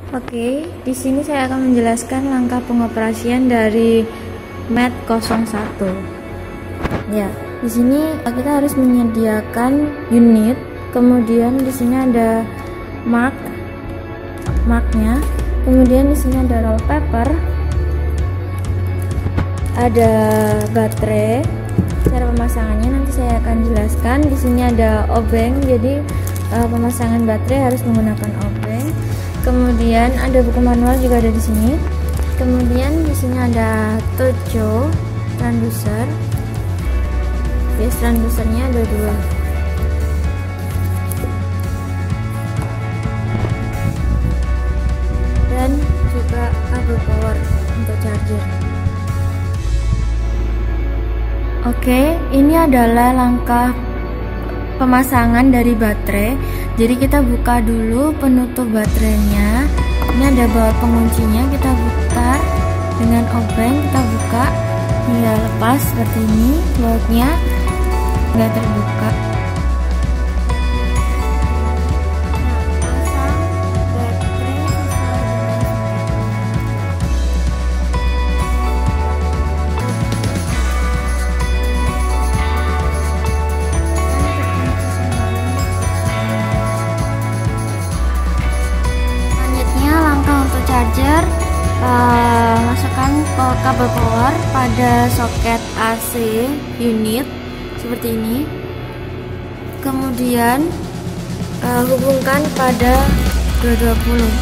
Oke, di sini saya akan menjelaskan langkah pengoperasian dari mat 01. Ya, di sini kita harus menyediakan unit. Kemudian di sini ada marknya. Kemudian di sini ada roll paper, ada baterai. Cara pemasangannya nanti saya akan jelaskan. Di sini ada obeng, jadi pemasangan baterai harus menggunakan obeng. Kemudian ada buku manual juga ada di sini. Kemudian di sini ada tojo transducer. Base transducernya ada 2. Dan juga kabel power untuk charger. Oke, ini adalah langkah pemasangan dari baterai. Jadi kita buka dulu penutup baterainya. Ini ada baut penguncinya, kita putar dengan obeng, kita buka hingga lepas seperti ini. Bautnya nggak terbuka. Charger, masukkan kabel power pada soket AC unit seperti ini. Kemudian hubungkan pada 220.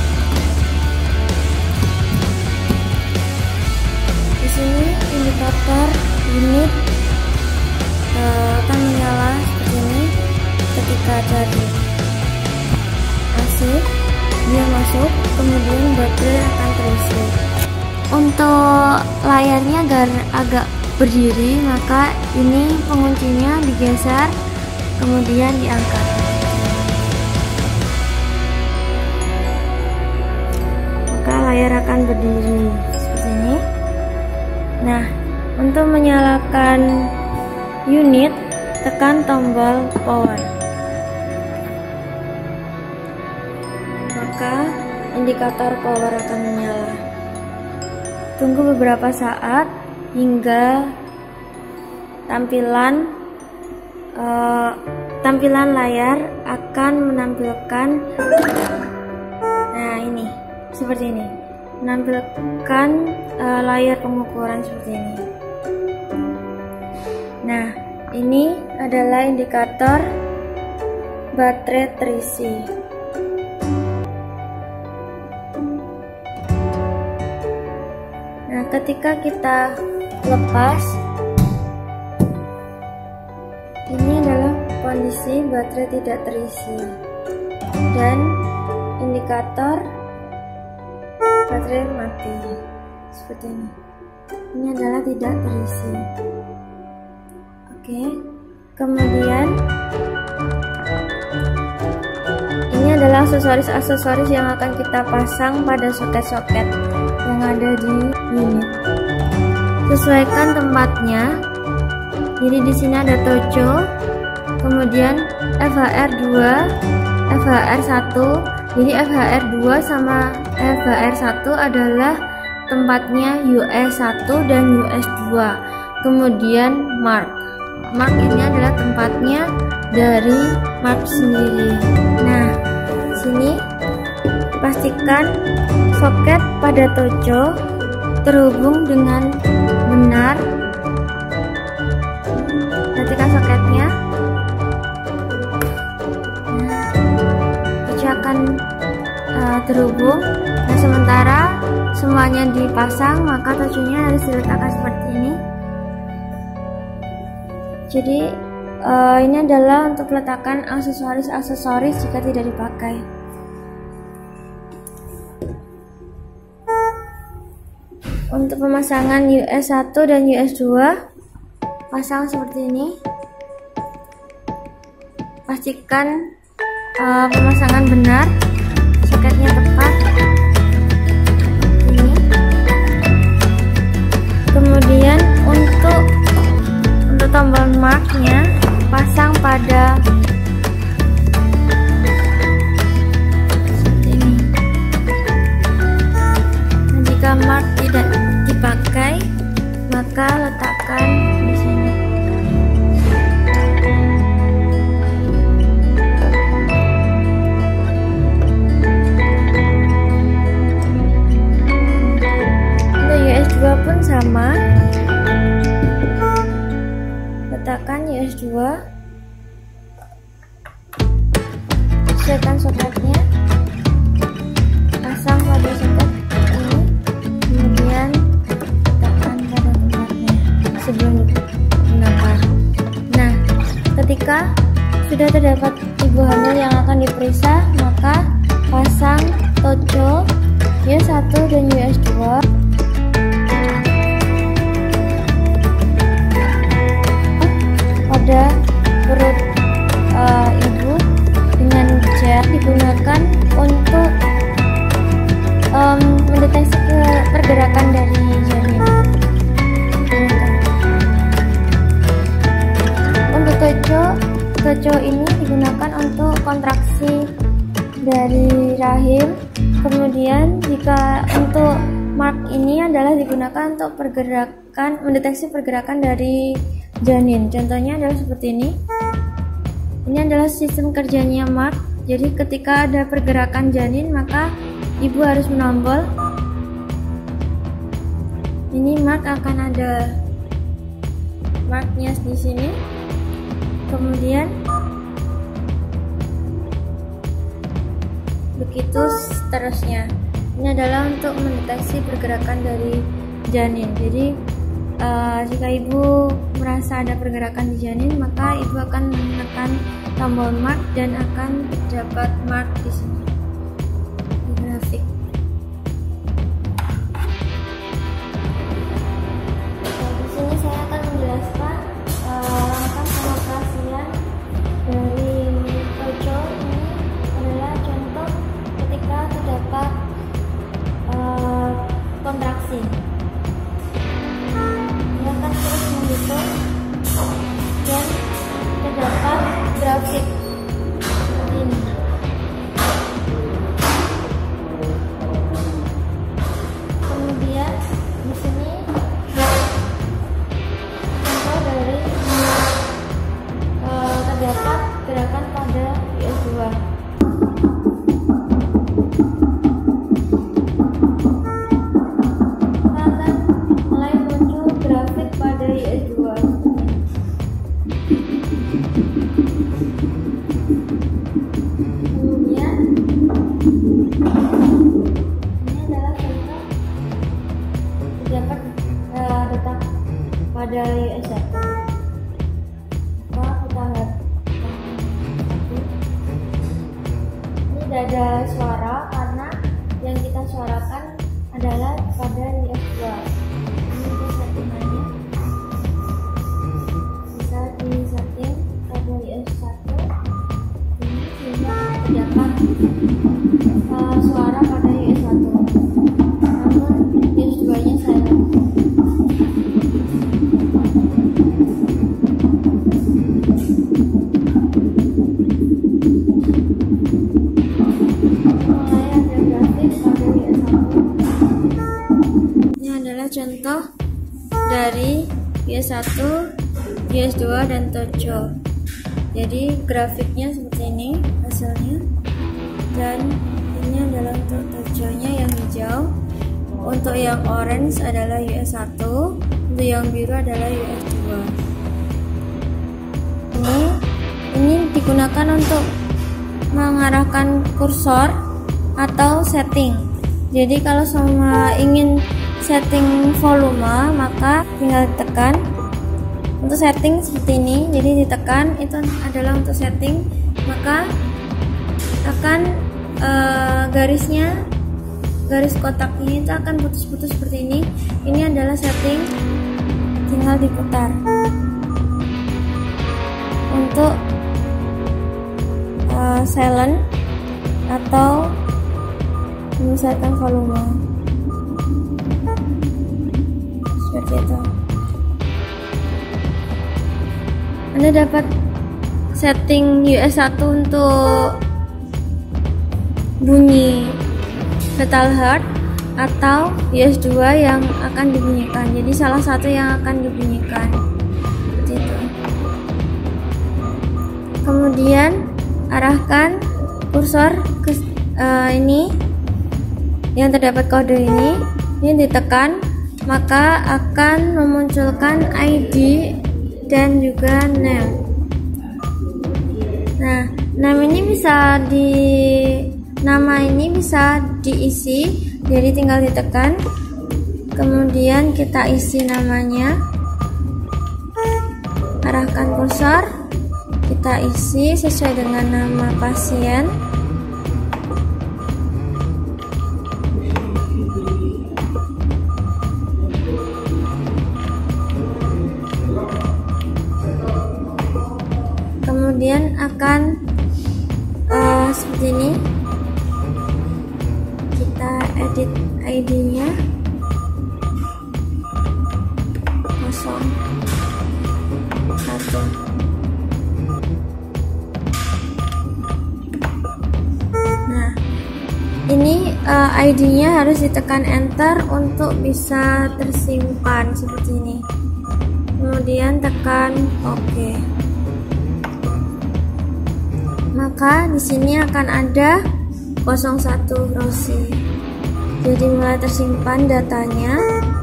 Di sini indikator unit akan menyala seperti ini ketika charger AC. Dia masuk, kemudian baterai akan terisi. Untuk layarnya agar agak berdiri, maka ini penguncinya digeser, kemudian diangkat. Maka layar akan berdiri seperti ini. Nah, untuk menyalakan unit, tekan tombol power. Maka indikator power akan menyala. Tunggu beberapa saat hingga tampilan layar akan menampilkan, nah ini seperti ini, menampilkan layar pengukuran seperti ini. Nah, ini adalah indikator baterai terisi. Nah, ketika kita lepas, ini adalah kondisi baterai tidak terisi dan indikator baterai mati seperti ini. Ini adalah tidak terisi. Oke, kemudian ini adalah aksesoris yang akan kita pasang pada soket-soket yang ada di unit. Sesuaikan tempatnya. Jadi di sini ada tojo, kemudian FHR2, FHR1. Jadi FHR2 sama FHR1 adalah tempatnya US1 dan US2. Kemudian mark ini adalah tempatnya dari mark sendiri. Nah, sini pastikan soket pada tojo terhubung dengan benar. Perhatikan soketnya. Nah, tojo akan terhubung. Nah, sementara semuanya dipasang, maka tojonya harus diletakkan seperti ini. Jadi ini adalah untuk letakkan aksesoris jika tidak dipakai. Untuk pemasangan US1 dan US2, pasang seperti ini. Pastikan pemasangan benar, soketnya tepat. Ini. Kemudian untuk tombol marknya pasang pada seperti ini. pertama, letakkan US2, sesuaikan soketnya, pasang pada soket ini, kemudian letakkan pada tempatnya sebelum digunakan. Nah, ketika sudah terdapat ibu hamil yang akan diperiksa, maka pasang toco US1 dan US2 pada perut ibu dengan gel, digunakan untuk mendeteksi pergerakan dari janin. Untuk toco ini digunakan untuk kontraksi dari rahim. Kemudian jika untuk mark ini adalah digunakan untuk mendeteksi pergerakan dari janin. Contohnya adalah seperti ini. Ini adalah sistem kerjanya mark. Jadi ketika ada pergerakan janin, maka ibu harus menombol. Ini mark akan ada marknya di sini. Kemudian begitu seterusnya. Ini adalah untuk mendeteksi pergerakan dari janin. Jadi jika ibu merasa ada pergerakan di janin, maka ibu akan menekan tombol mark dan akan terdapat mark di sini di grafik. Di sini saya akan menjelaskan langkah pengoperasian dari toco. Ini adalah contoh ketika terdapat kontraksi. Dia akan terus menghitung dan terdapat grafik seperti ini. Kemudian di sini contoh dari terdapat gerakan pada US2. Pada US1, maka kita lihat ini tidak ada suara karena yang kita suarakan adalah pada US2. Ini untuk settingannya bisa disetting pada US1 ini sehingga terdapat suara pada US1, namun US2 nya silent. Contoh dari US1, US2 dan toco. Jadi grafiknya seperti ini hasilnya, dan ini adalah untuk toconya yang hijau. Untuk yang orange adalah US1, untuk yang biru adalah US2. Ini digunakan untuk mengarahkan kursor atau setting. Jadi kalau semua ingin setting volume, maka tinggal ditekan untuk setting seperti ini. Jadi ditekan, itu adalah untuk setting, maka akan garis kotaknya itu akan putus-putus seperti ini. Ini adalah setting, tinggal diputar untuk silent atau menyesuaikan volume. Seperti itu. Anda dapat setting US1 untuk bunyi fetal heart atau US2 yang akan dibunyikan. Jadi salah satu yang akan dibunyikan. Seperti itu. Kemudian arahkan kursor ke ini yang terdapat kode ini ditekan, maka akan memunculkan ID dan juga name. Nah, nama ini bisa diisi, jadi tinggal ditekan, kemudian kita isi namanya, arahkan kursor, kita isi sesuai dengan nama pasien. Kemudian akan seperti ini, kita edit ID-nya 01. Nah, ini ID-nya harus ditekan enter untuk bisa tersimpan seperti ini, kemudian tekan OK. Maka di sini akan ada 01 Rosi. Jadi mulai tersimpan datanya.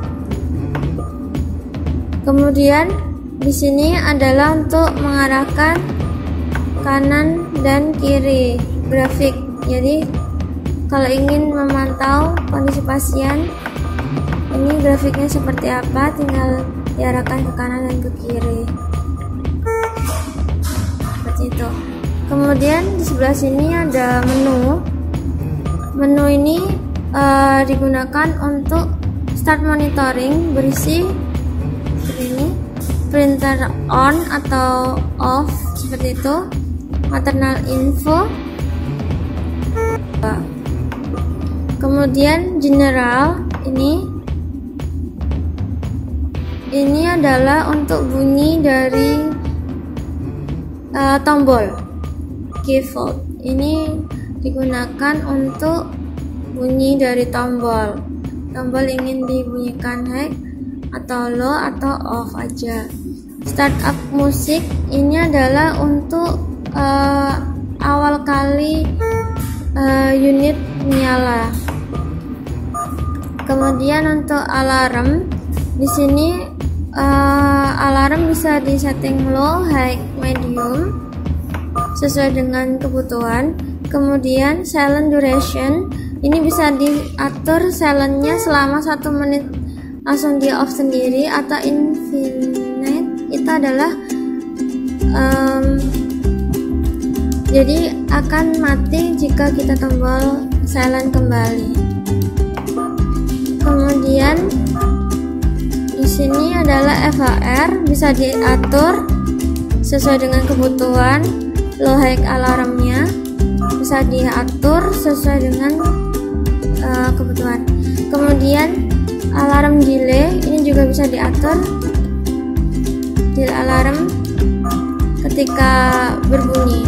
Kemudian di sini adalah untuk mengarahkan kanan dan kiri grafik. Jadi kalau ingin memantau kondisi pasien, ini grafiknya seperti apa, tinggal diarahkan ke kanan dan ke kiri. Seperti itu. Kemudian di sebelah sini ada menu. Menu ini digunakan untuk start monitoring, berisi seperti ini, printer on atau off seperti itu, maternal info. Kemudian general, ini adalah untuk bunyi dari tombol. Keyfold ini digunakan untuk bunyi dari tombol. Tombol ingin dibunyikan high atau low atau off aja. Startup musik ini adalah untuk awal kali unit nyala. Kemudian untuk alarm, di sini alarm bisa disetting low, high, medium sesuai dengan kebutuhan. Kemudian silent duration, ini bisa diatur silentnya selama 1 menit langsung di off sendiri, atau infinite itu adalah jadi akan mati jika kita tombol silent kembali. Kemudian di sini adalah FHR, bisa diatur sesuai dengan kebutuhan. Low high alarmnya bisa diatur sesuai dengan kebutuhan. Kemudian alarm delay ini juga bisa diatur. Delay alarm ketika berbunyi.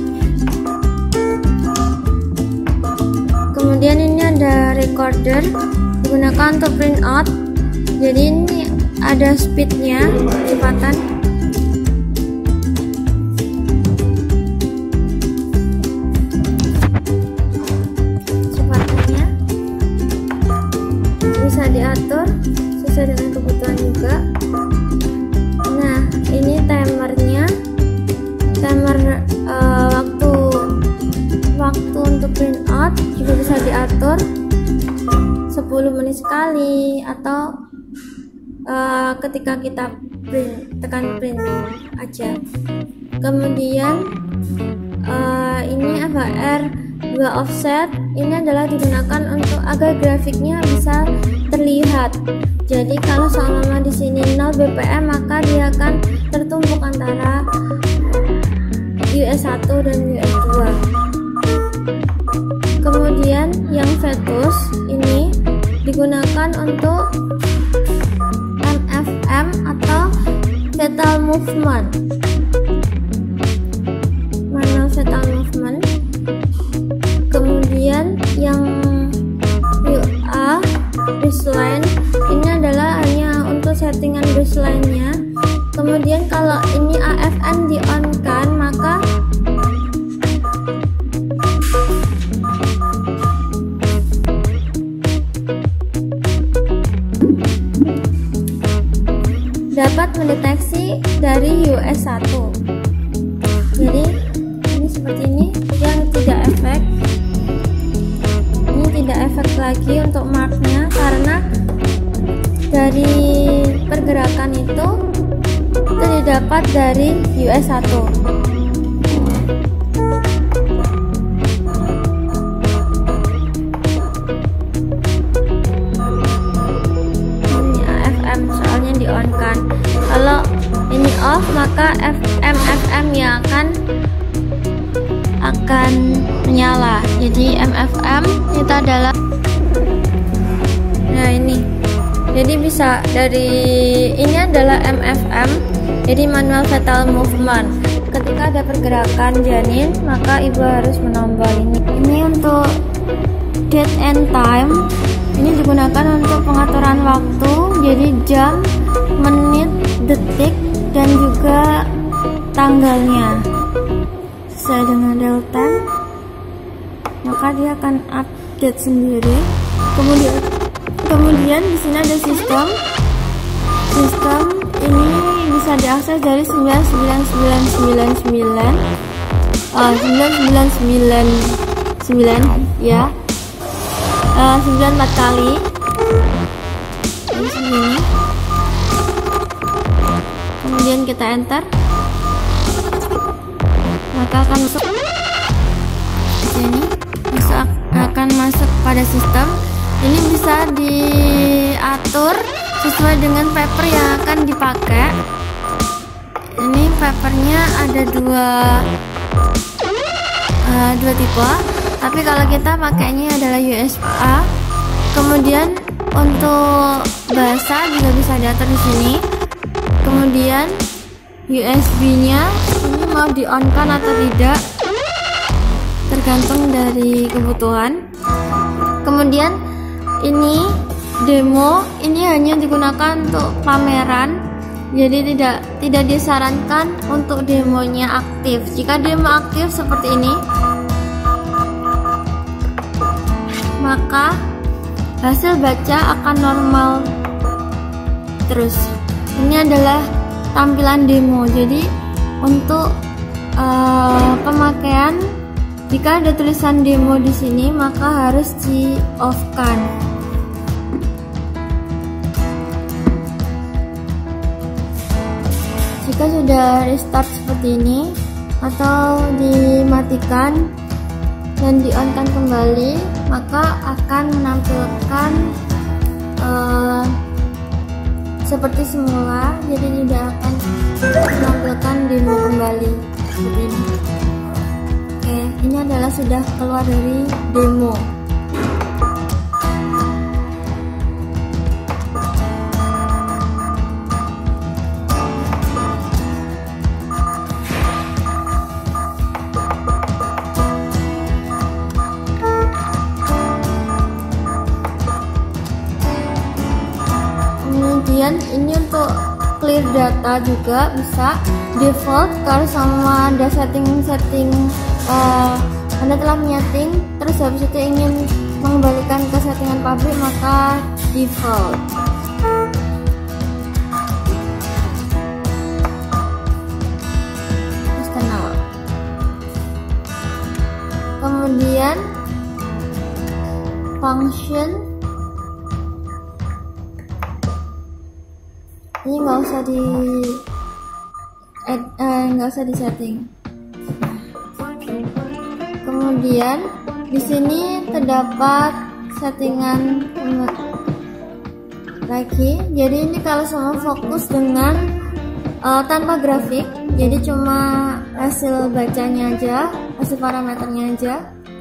Kemudian ini ada recorder, digunakan untuk print out. Jadi ini ada speednya, kecepatan. Bisa diatur sesuai dengan kebutuhan juga. Nah, ini timernya, timer waktu untuk print out juga bisa diatur 10 menit sekali, atau ketika kita print, tekan print aja. Kemudian ini FHR 2 offset, ini adalah digunakan untuk agar grafiknya bisa terlihat. Jadi kalau seumpama di sini 0 bpm, maka dia akan tertumpuk antara US1 dan US2. Kemudian yang fetus ini digunakan untuk MFM atau fetal movement. Manual fetal movement. Kemudian yang UA baseline ini adalah hanya untuk settingan baseline-nya. Kemudian kalau ini AFN di on kan, maka dapat mendeteksi dari US1. Jadi ini seperti ini, yang tidak efek. Ini tidak efek lagi untuk marknya karena dari pergerakan itu didapat dari US1. Soalnya di on kan, kalau ini off maka MFM yang akan menyala. Jadi MFM itu adalah, nah ini, jadi bisa dari ini adalah MFM, jadi manual fetal movement. Ketika ada pergerakan janin maka ibu harus menombol ini. Ini untuk date and time. Ini digunakan untuk pengaturan waktu, jadi jam, menit, detik, dan juga tanggalnya. Sesuai dengan real time, maka dia akan update sendiri. Kemudian di sini ada sistem. Sistem ini bisa diakses dari 9999 ya. 94 kali di sini. Kemudian kita enter, maka akan masuk sini, akan masuk pada sistem. Ini bisa diatur sesuai dengan paper yang akan dipakai. Ini papernya ada dua tipe. Tapi kalau kita pakainya adalah USA. Kemudian untuk bahasa juga bisa diatur di sini. Kemudian USB-nya ini mau di-on-kan atau tidak, tergantung dari kebutuhan. Kemudian ini demo, ini hanya digunakan untuk pameran. Jadi tidak disarankan untuk demonya aktif. Jika demo aktif seperti ini, maka hasil baca akan normal terus. Ini adalah tampilan demo. Jadi untuk pemakaian, jika ada tulisan demo di sini maka harus di off kan. Jika sudah restart seperti ini atau dimatikan dan di-on-kan kembali, maka akan menampilkan seperti semula. Jadi tidak akan menampilkan demo kembali seperti ini. Oke, ini adalah sudah keluar dari demo. Kemudian ini untuk clear data juga bisa default. Kalau sama ada setting Anda telah menyeting, terus habis itu ingin mengembalikan ke settingan pabrik, maka default. External. Kemudian function. Ini nggak usah di setting. Kemudian di sini terdapat settingan lagi. Jadi ini kalau semua fokus dengan tanpa grafik, jadi cuma hasil bacanya aja, hasil parameternya aja.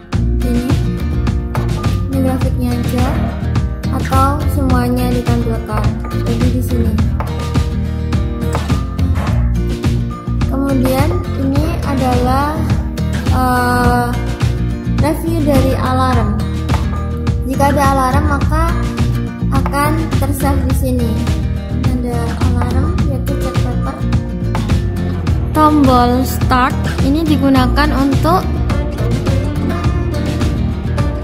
Ini grafiknya aja, atau semuanya ditampilkan. Jadi di sini. Kemudian ini adalah review dari alarm. Jika ada alarm maka akan tersave di sini. Ada alarm yaitu check paper. Tombol start ini digunakan untuk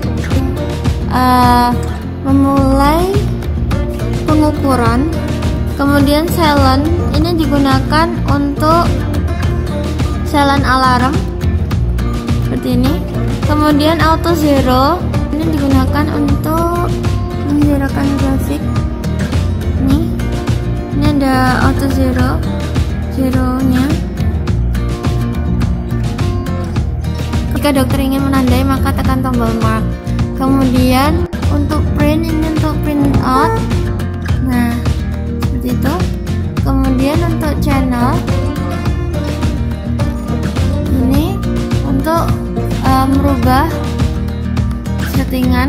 memulai pengukuran Kemudian silent ini digunakan untuk silent alarm seperti ini. Kemudian auto zero ini digunakan untuk menzerakan grafik. Ini ada auto zeronya. Jika dokter ingin menandai maka tekan tombol mark. Kemudian untuk print ini untuk print out. Nah, seperti itu. Kemudian untuk channel ini untuk merubah settingan.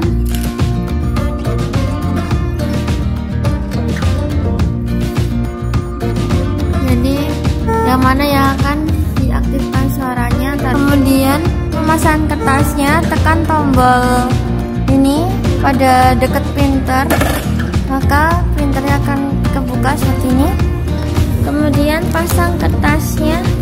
Jadi yang mana yang akan diaktifkan suaranya. Kemudian pemasangan kertasnya, tekan tombol ini pada dekat printer, maka printernya akan kebuka seperti ini. Kemudian pasang kertasnya